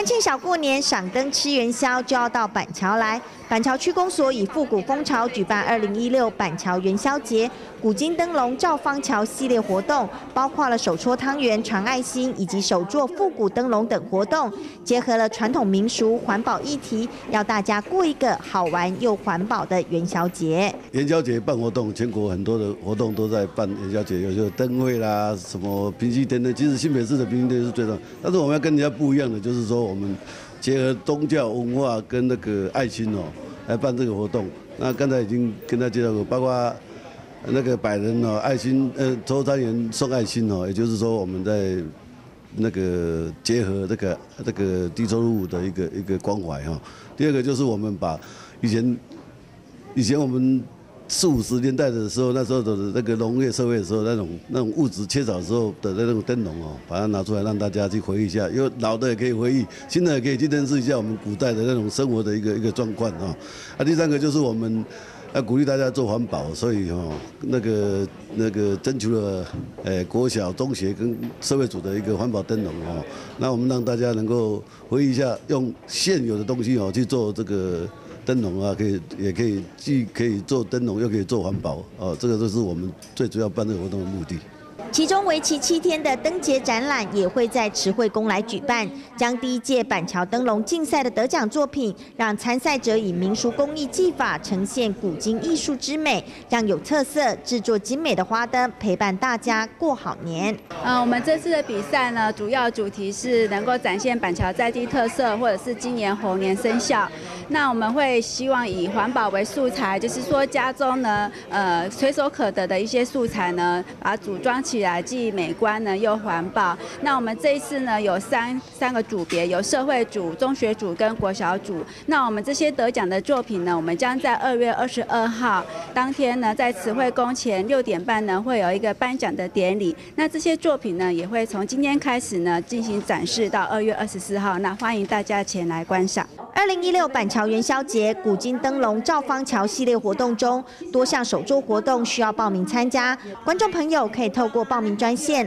欢庆小过年，赏灯吃元宵就要到板桥来。板桥区公所以复古风潮举办2016板桥元宵节古今灯笼照方桥系列活动，包括了手戳汤圆、传爱心以及手做复古灯笼等活动，结合了传统民俗、环保议题，要大家过一个好玩又环保的元宵节。 元宵节办活动，全国很多的活动都在办元宵节，有些灯会啦，什么平息天的，其实新北市的平息天是最重要，但是我们要跟人家不一样的，就是说我们结合宗教文化跟那个爱心来办这个活动。那刚才已经跟大家介绍过，包括那个百人爱心抽汤圆送爱心也就是说我们在那个结合这个低收入的一个关怀第二个就是我们把以前我们40、50年代的时候，那时候的那个农业社会的时候，那种物质缺少的时候的那种灯笼把它拿出来让大家去回忆一下，因为老的也可以回忆，新的也可以去认识一下我们古代的那种生活的一个状况第三个就是我们要鼓励大家做环保，所以那个征求了国小、中学跟社会组的一个环保灯笼那我们让大家能够回忆一下，用现有的东西去做这个灯笼也可以既可以做灯笼，又可以做环保这个就是我们最主要办这个活动的目的。 其中为期7天的灯节展览也会在慈惠宫来举办，将第1届板桥灯笼竞赛的得奖作品，让参赛者以民俗工艺技法呈现古今艺术之美，让有特色、制作精美的花灯陪伴大家过好年。 我们这次的比赛呢，主要主题是能够展现板桥在地特色，或者是今年猴年生肖。那我们会希望以环保为素材，就是说家中呢，随手可得的一些素材呢，把它组装起来，既美观呢又环保。那我们这一次呢有三个组别，有社会组、中学组跟国小组。那我们这些得奖的作品呢，我们将在2月22号当天呢，在慈惠宫前6点半呢会有一个颁奖的典礼。那这些作品呢，也会从今天开始呢进行展示到2月24号。那欢迎大家前来观赏。 2016板桥元宵节古今灯笼照方桥系列活动中，多项手作活动需要报名参加，观众朋友可以透过报名专线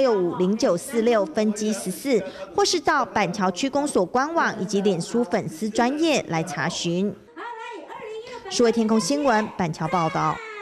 22650946分机14，或是到板桥区公所官网以及脸书粉丝专页来查询。数位天空新闻板桥报道。